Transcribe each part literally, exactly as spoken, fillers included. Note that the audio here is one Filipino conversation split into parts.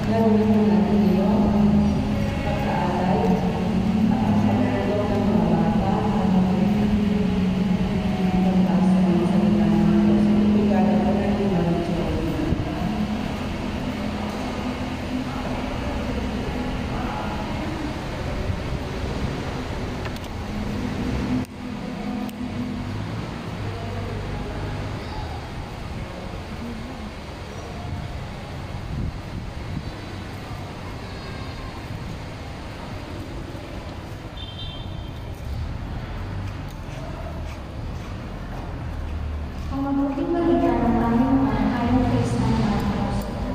Mabuting balita ng aming mga ayon kay San Marcos.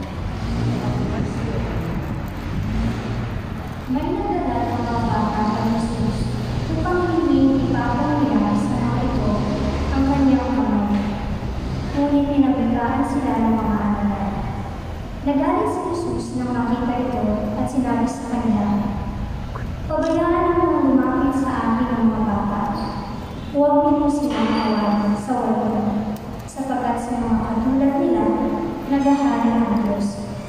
May nadala ng mga bata kay Jesus upang hinging ipapang niya sa mga ito ang kanyang Panginoon. Ngunit pinabiglaan sila ng mga alagad. Nagalit si Jesus nang makita ito at sinabi sa kanila, "Pabayaan mo lumapit sa akin ang mga bata. Huwag niyo silang kawalan sa wala, sapagkat sa mga katulad nila, naghahari ang Diyos."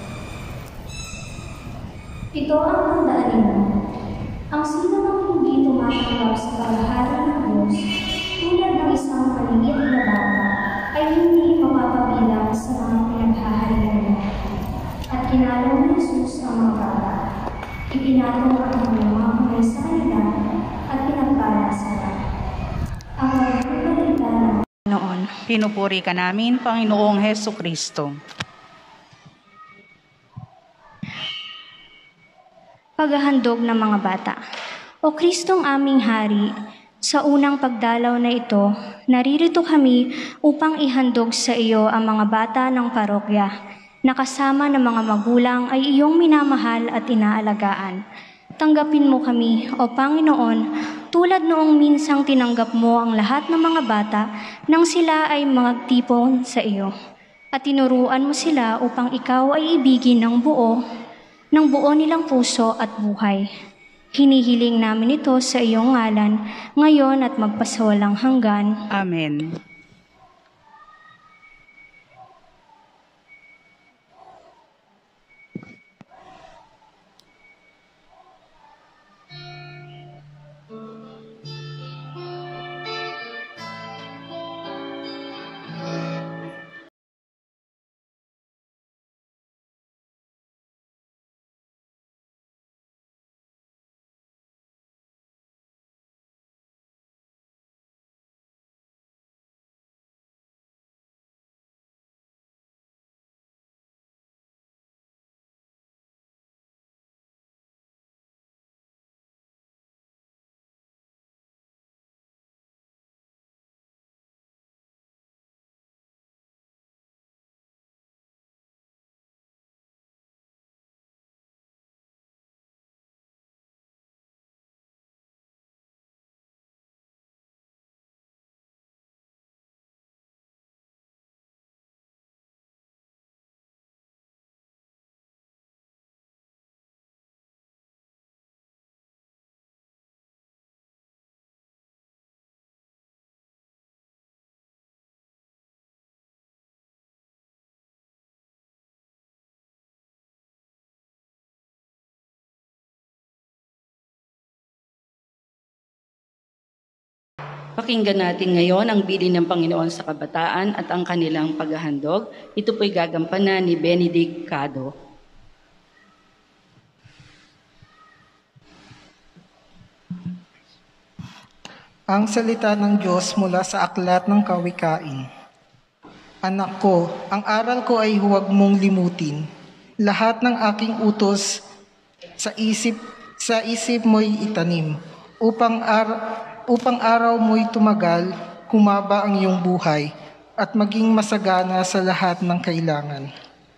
Ito ang tandaan ninyo. Ang sino mang hindi tumatanggap sa paghahari ng Diyos, tulad ng isang maliit na bata, ay hindi mapapabilang sa mga pinaghaharian niya. At kinalaw ni Jesus ang mga bata. Ipinatong ang mga kamay sa kanila at pinagpala sila. Ang magpabalita ng Noon, pinupuri ka namin, Panginoong Hesu Kristo. Paghahandog ng mga bata. O Kristong aming Hari, sa unang pagdalaw na ito, naririto kami upang ihandog sa iyo ang mga bata ng parokya, na kasama ng mga magulang ay iyong minamahal at inaalagaan. Tanggapin mo kami, O Panginoon, tulad noong minsang tinanggap mo ang lahat ng mga bata nang sila ay magtipon sa iyo. At tinuruan mo sila upang ikaw ay ibigin ng buo, ng buo nilang puso at buhay. Hinihiling namin ito sa iyong ngalan, ngayon at magpasawalang hanggan. Amen. Pakinggan natin ngayon ang bilin ng Panginoon sa kabataan at ang kanilang paghahandog. Ito po'y gagampanan ni Benedict Cado. Ang salita ng Diyos mula sa aklat ng Kawikain. Anak ko, ang aral ko ay huwag mong limutin. Lahat ng aking utos sa isip sa isip mo'y itanim, upang ar upang araw mo'y tumagal, humaba ang iyong buhay, at maging masagana sa lahat ng kailangan.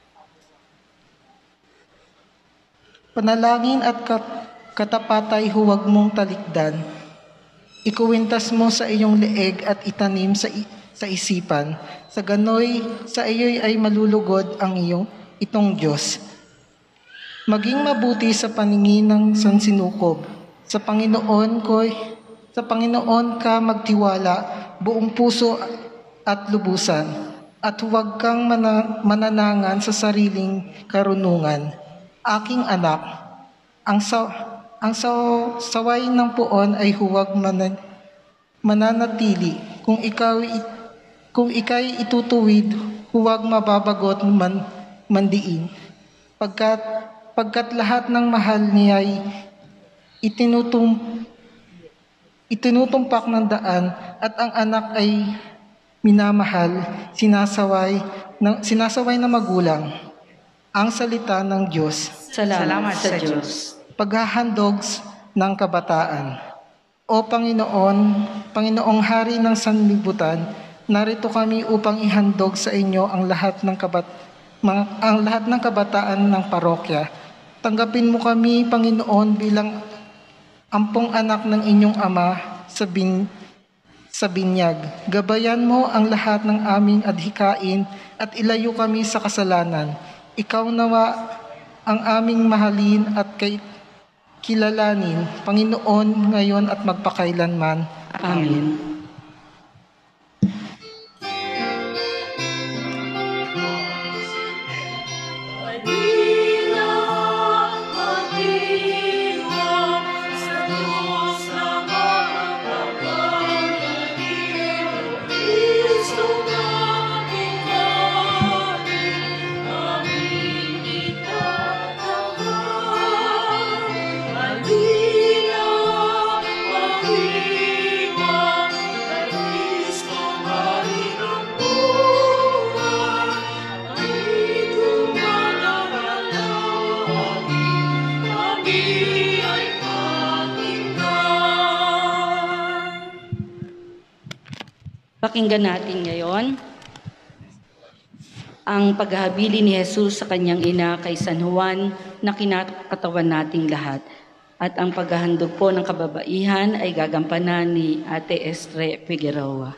Panalangin at kat katapatay huwag mong talikdan. Ikuwintas mo sa iyong leeg at itanim sa, sa isipan. Sa ganoy, sa iyo'y ay malulugod ang iyong itong Diyos. Maging mabuti sa paningin ng sansinukob. Sa Panginoon ko'y Sa Panginoon ka magtiwala, buong puso at lubusan, at huwag kang mana mananangan sa sariling karunungan. Aking anak, ang sa ang sa saway ng puon ay huwag manan, mananatili. Kung ikaw i- kung ikay itutuwid, huwag mababagot man mandiin. Pagkat pagkat lahat ng mahal niya ay itinutum itinutumpak ng daan at ang anak ay minamahal, sinasaway ng sinasaway ng magulang. Ang salita ng Diyos. Salamat, sa Diyos. Paghahandog ng kabataan. O Panginoon, Panginoong Hari ng Sanlibutan, narito kami upang ihandog sa inyo ang lahat ng kabat mga, ang lahat ng kabataan ng parokya. Tanggapin mo kami, Panginoon, bilang ampong anak ng inyong ama sa bin, sa binyag. Gabayan mo ang lahat ng aming adhikain at ilayo kami sa kasalanan. Ikaw nawa ang aming mahalin at kay kilalanin, Panginoon, ngayon at magpakailanman. Amen. Pakinggan natin ngayon ang paghahabilin ni Jesus sa kanyang ina kay San Juan na kinakatawan nating lahat. At ang paghahandog po ng kababaihan ay gagampanan ni Ate Estre Figueroa.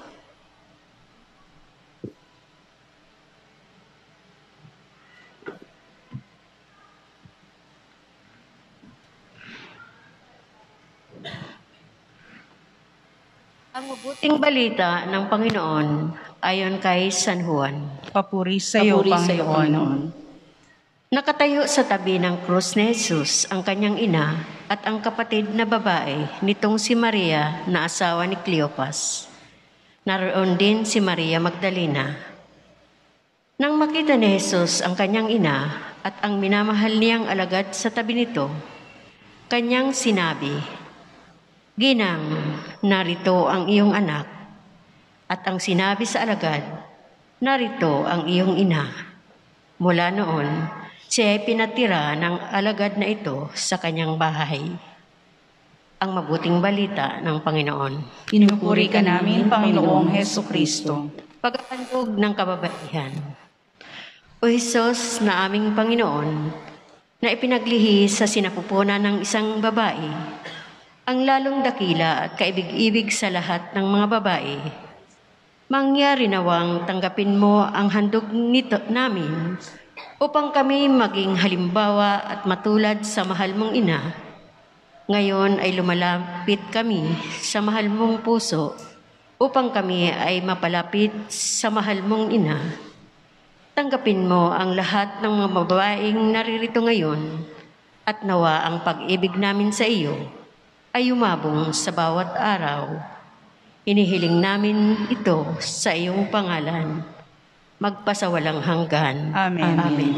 Ang mabuting balita ng Panginoon ayon kay San Juan. Papuri sa iyo, Papuri sa iyo, Panginoon. Panginoon. Nakatayo sa tabi ng krus ni Jesus ang kanyang ina at ang kapatid na babae nitong si Maria na asawa ni Cleopas. Naroon din si Maria Magdalena. Nang makita ni Jesus ang kanyang ina at ang minamahal niyang alagad sa tabi nito, kanyang sinabi, "Ginang, narito ang iyong anak." At ang sinabi sa alagad, "Narito ang iyong ina." Mula noon, siya ay pinatira ng alagad na ito sa kanyang bahay. Ang mabuting balita ng Panginoon. Pinupuri ka namin, Panginoong Heso Kristo. Pagkakandog ng kababaihan. O Jesus na aming Panginoon, na ipinaglihi sa sinapupunan ng isang babae, ang lalong dakila at kaibig-ibig sa lahat ng mga babae, mangyari nawang tanggapin mo ang handog nito namin upang kami maging halimbawa at matulad sa mahal mong ina. Ngayon ay lumalapit kami sa mahal mong puso upang kami ay mapalapit sa mahal mong ina. Tanggapin mo ang lahat ng mga babaeng naririto ngayon at nawa ang pag-ibig namin sa iyo ay umabong sa bawat araw. Inihiling namin ito sa iyong pangalan, magpasawalang hanggan. Amen. Amen.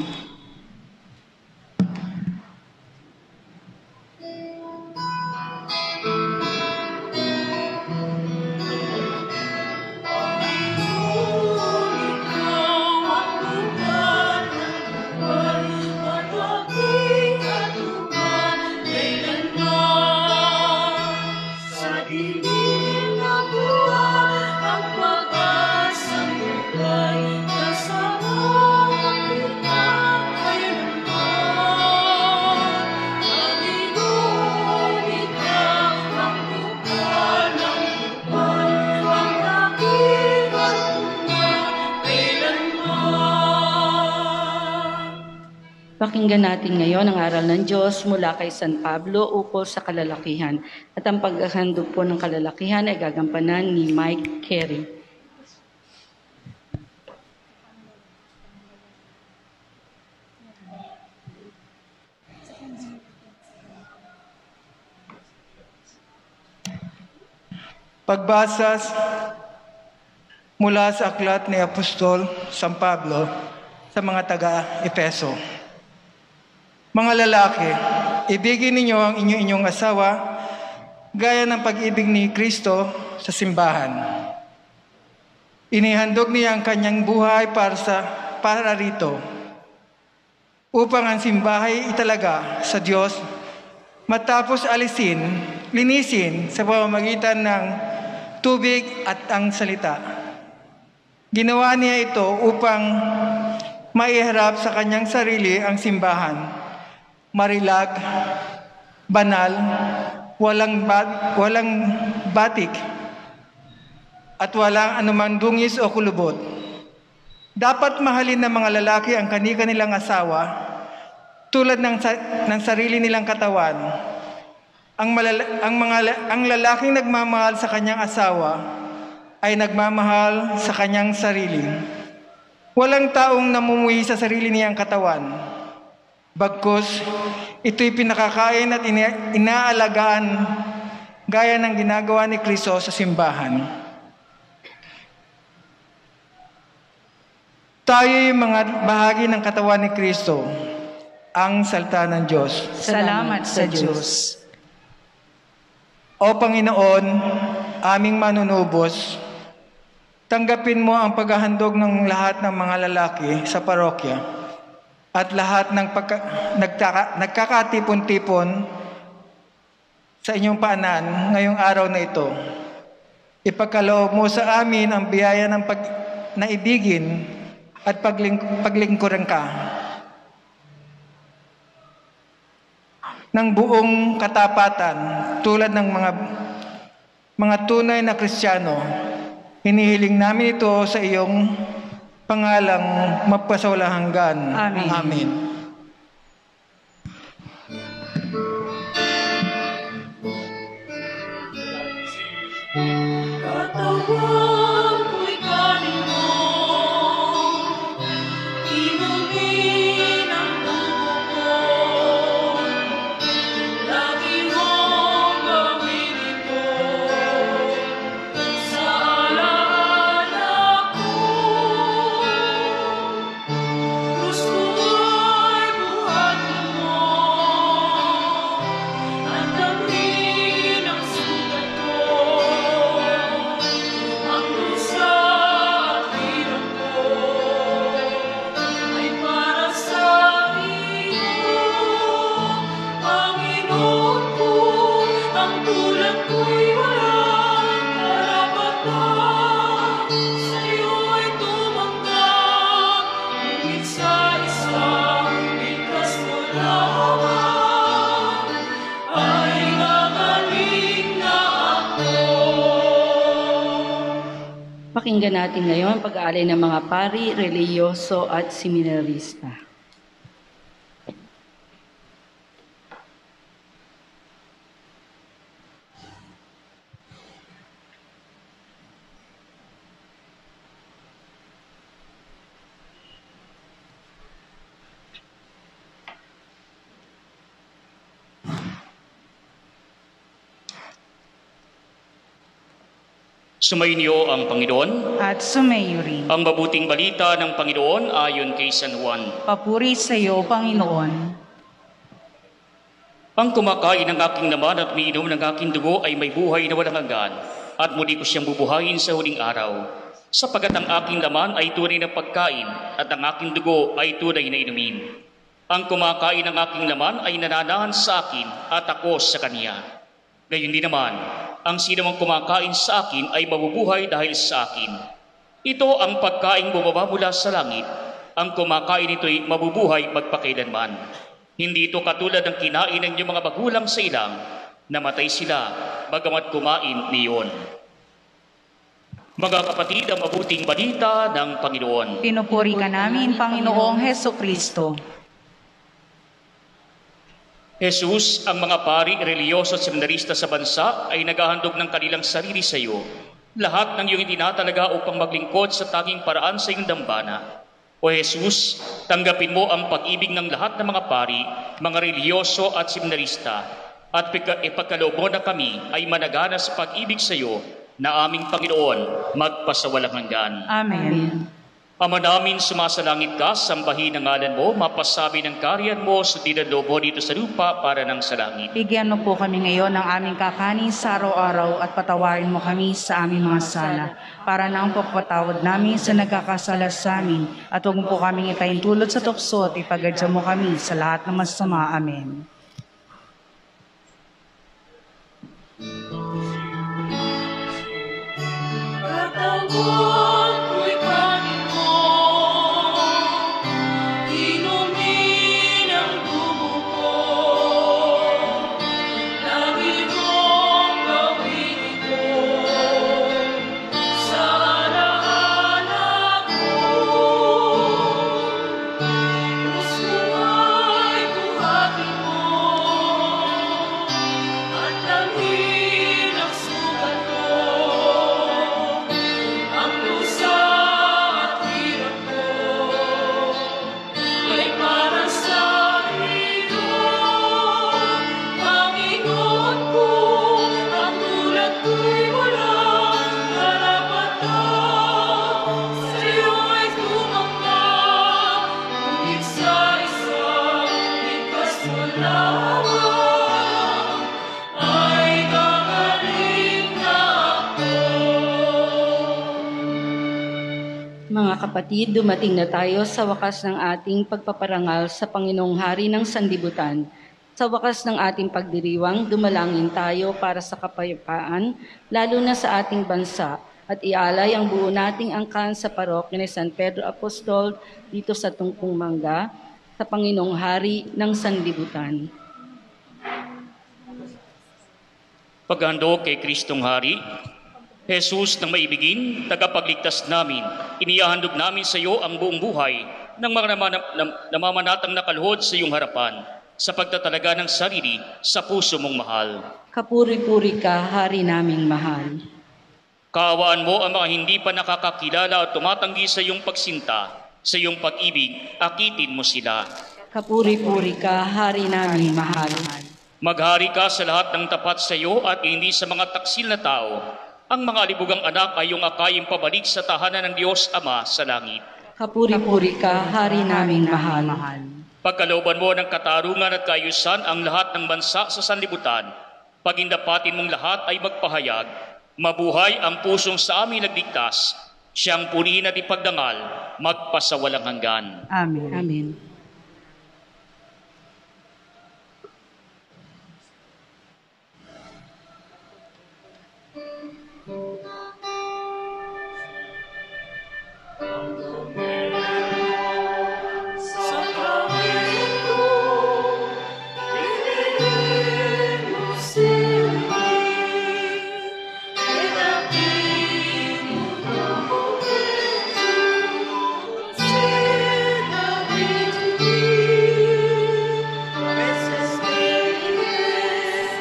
Pakinggan natin ngayon ang aral ng Diyos mula kay San Pablo ukol sa kalalakihan. At ang paghahandog po ng kalalakihan ay gagampanan ni Mike Carey. Pagbasa mula sa aklat ni Apostol San Pablo sa mga taga-Efeso. Mga lalaki, ibigin ninyo ang inyo-inyong asawa gaya ng pag-ibig ni Kristo sa simbahan. Inihandog niya ang kanyang buhay para sa para rito upang ang simbahay italaga sa Diyos matapos alisin, linisin sa pamamagitan ng tubig at ang salita. Ginawa niya ito upang maiharap sa kanyang sarili ang simbahan, marilag, banal, walang, bat, walang batik, at walang anumang dungis o kulubot. Dapat mahalin ng mga lalaki ang kani-kanilang asawa tulad ng, ng sarili nilang katawan. Ang, malala, ang, mga, ang lalaking nagmamahal sa kanyang asawa ay nagmamahal sa kanyang sarili. Walang taong namumuhi sa sarili niyang katawan. Bagkus, ito'y pinakakain at ina- inaalagaan gaya ng ginagawa ni Kristo sa simbahan. Tayo'y mga bahagi ng katawan ni Kristo, ang salita ng Diyos. Salamat sa Diyos. O Panginoon, aming manunubos, tanggapin mo ang paghahandog ng lahat ng mga lalaki sa parokya at lahat ng pagka, nagtaka, nagkakatipon-tipon sa inyong paanan ngayong araw na ito. Ipagkaloob mo sa amin ang biyaya ng pag, naibigin at pagling, paglingkuran ka ng buong katapatan tulad ng mga mga tunay na Kristiyano. Hinihiling namin ito sa iyong pangalang magpasawalang hanggan. Amen. Amen. Katawan ko'y kanin mo, inumin ang dugo ko. Lagi mong gawin ito sa alaala ko. Krus ko'y buhatin mo, ang damhin ang sugat ko. Ang dusa at hirap ko ay para sa iyo, Panginoon ko. Ang tulad ko'y walang karapatan, sa iyo'y tumanggap. Ngunit sa isang ligtas mo lamang ay gagaling na ako. Pakinggan natin ngayon ang pag-aalay ng mga pari, relihiyoso at seminarista. Sumainyo ang Panginoon. At sumayo rin. Ang mabuting balita ng Panginoon ayon kay San Juan. Papuri sa iyo, Panginoon. Ang kumakain ng aking laman at umiinom ng aking dugo ay may buhay na walang hanggan, at muli ko siyang bubuhayin sa huling araw. Sapagat ang aking laman ay tunay na pagkain, at ang aking dugo ay tunay na inumin. Ang kumakain ng aking laman ay nananahan sa akin, at ako sa kaniya. Gayon din naman, ang sino mang kumakain sa akin ay mabubuhay dahil sa akin. Ito ang pagkain bumaba mula sa langit. Ang kumakain nito'y mabubuhay magpakailanman. Hindi ito katulad ng kinain ng inyong mga magulang sa ilang, namatay sila, bagamat kumain niyon. Mga kapatid, ang mabuting balita ng Panginoon. Pinupuri ka namin, Panginoong Heso Kristo. Jesus, ang mga pari, relihiyoso at seminarista sa bansa ay naghahandog ng kanilang sarili sa iyo. Lahat ng iyong itinatalaga upang maglingkod sa tanging paraan sa iyong dambana. O Jesus, tanggapin mo ang pag-ibig ng lahat ng mga pari, mga relihiyoso at seminarista, at ipagkaloob mo na kami ay managana sa pag-ibig sa iyo na aming Panginoon, magpasawalang hanggan. Amen. Ama namin, sumasalangit ka, sambahin ang ngalan mo, mapasabi ng kariyan mo, sundin ang loob mo dito sa lupa para ng sa langit. Bigyan mo po kami ngayon ng aming kakanin sa araw-araw at patawarin mo kami sa aming mga sala para na ang pagpatawad namin sa nagkakasala sa amin at huwag mo po kaming itayin tulad sa tukso at ipagadya mo kami sa lahat ng masama. Amen. Katawan ko'y kanin mo, inumin ang dugo ko, lagi mong gawin ito sa alaala ko. Gusto ay buhatin mo at langhin ang sugat ko. Ang lusa at hirap ko ay para sa iyo, Panginoon ko. Ang tulad ko'y walang karapatan, sa iyo ay tumanggap, ngunit sa isang ligtas mo lamang ay gagaling na ako. Mga kapatid, dumating na tayo sa wakas ng ating pagpaparangal sa Panginoong Hari ng Sanlibutan. Sa wakas ng ating pagdiriwang, dumalangin tayo para sa kapayapaan, lalo na sa ating bansa, at ialay ang buo nating angkan sa parokya ni San Pedro Apostol dito sa Tungkong Mangga, sa Panginoong Hari ng Sanlibutan. Paghandog kay Kristong Hari, Jesus ng maibigin, tagapagligtas namin, inihahandog namin sa iyo ang buong buhay ng mga namana- nam- namamanatang nakaluhod sa iyong harapan sa pagtatalaga ng sarili sa puso mong mahal. Kapuri-puri ka, Hari naming mahal. Kaawaan mo ang mga hindi pa nakakakilala at tumatanggi sa iyong pagsinta, sa iyong pag-ibig, akitin mo sila. Kapuri-puri ka, Hari naming mahal. Maghari ka sa lahat ng tapat sa iyo at hindi sa mga taksil na tao. Ang mga libugang anak ay iyong akayang pabalik sa tahanan ng Diyos Ama sa langit. Kapuri-puri ka, Hari naming mahal. Pagkalooban mo ng katarungan at kaayusan ang lahat ng bansa sa sanlibutan, pagindapatin mong lahat ay magpahayag, mabuhay ang pusong sa amin nagligtas, siyang purihin at ipagdangal, magpasawalang hanggan. Amen. Amen. Sakramento, ibigay mo sila, pinapin mo ng momento, sila bigay, beses bigay,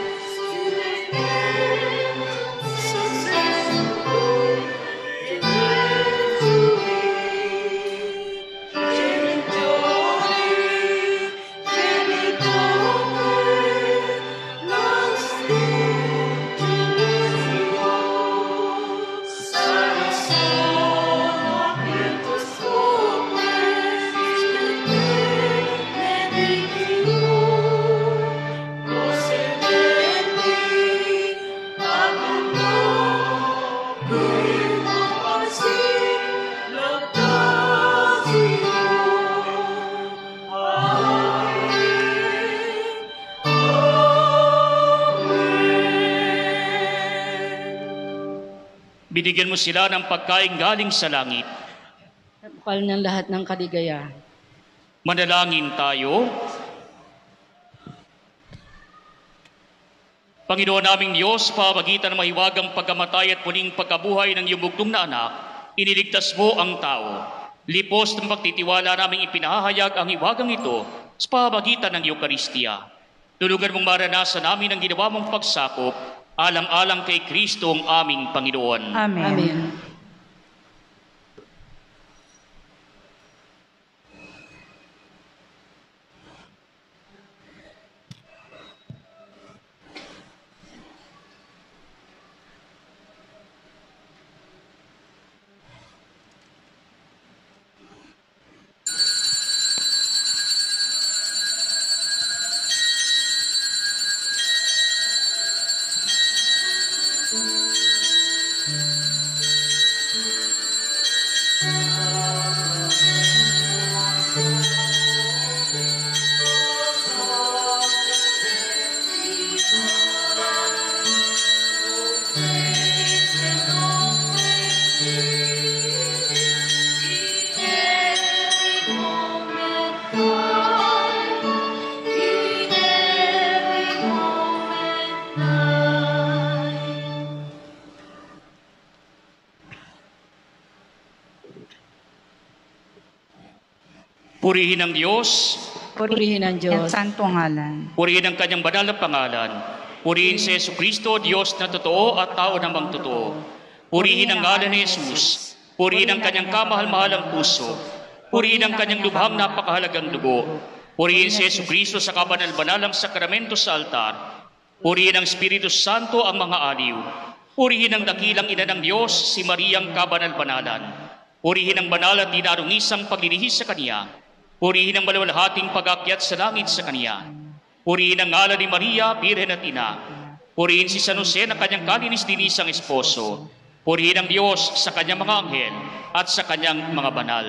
Binigyan mo sila ng pagkain galing sa langit. Bukal ng lahat ng kaligayahan. Manalangin tayo. Panginoon naming Diyos, pamagitan ng mahiwagang pagkamatay at muling pagkabuhay ng iyong bugtong na anak, iniligtas mo ang tao. Lipos ng pagtitiwala naming ipinahayag ang hiwagang ito sa pamagitan ng Eucharistia. Tulugan mong maranasan namin ang ginawa mong pagsakop, alang-alang kay Kristo ang aming Panginoon. Amen. Amen. Purihin ang Diyos, Purihin ang At Diyos. santo ngalan. purihin ang kanyang banal na pangalan. Purihin si Yesu Kristo, Diyos na totoo at tao namang totoo. Purihin ang ngalan ni Jesus. Purihin ang kanyang kamahal-mahalang puso. Purihin ang kanyang lubhang napakahalagang dugo. Purihin si Yesu Kristo sa kabanal-banalang sakramento sa altar. Purihin ang Espiritu Santo ang mga aliw. Purihin ang dakilang ina ng Diyos, si Mariang kabanal-banalan. Purihin ang banal at dinarungisang paglilihis sa Kanya. Purihin ang malawalhating pag-akyat sa langit sa Kanya. Purihin ang ngalan ni Maria, Birhen at Ina. Purihin si San Jose na kanyang kalinis-linisang esposo. Purihin ang Diyos sa kanyang mga anghel at sa kanyang mga banal.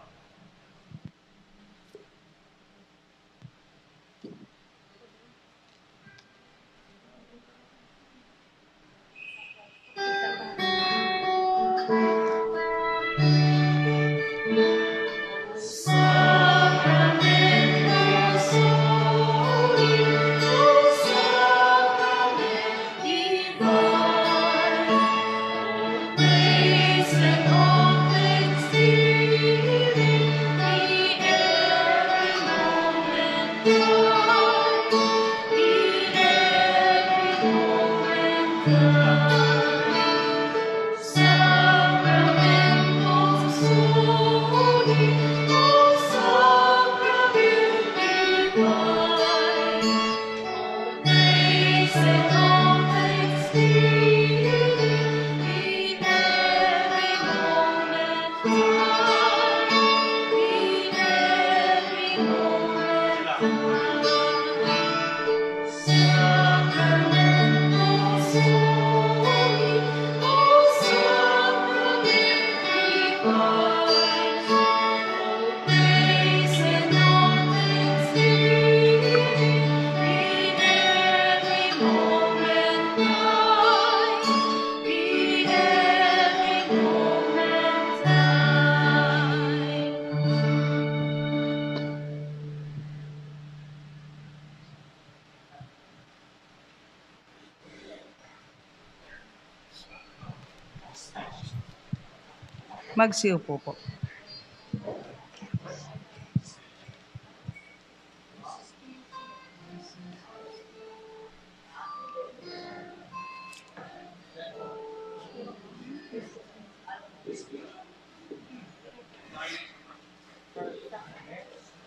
Magsiupo po.